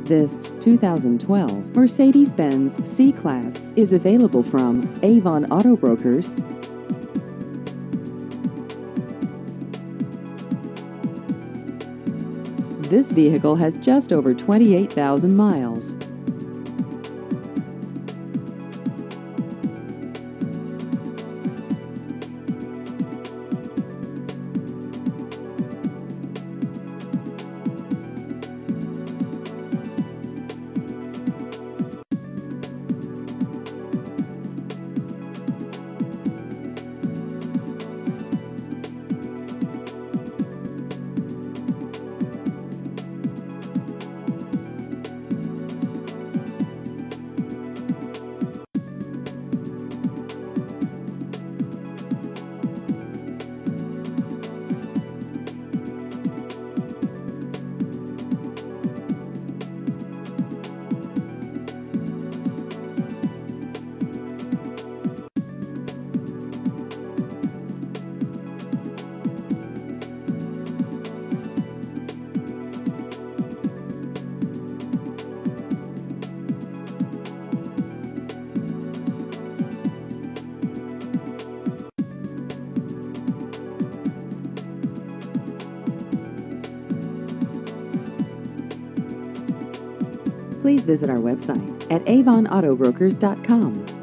This 2012 Mercedes-Benz C-Class is available from Avon Auto Brokers. This vehicle has just over 28,000 miles. Please visit our website at avonautobrokers.com.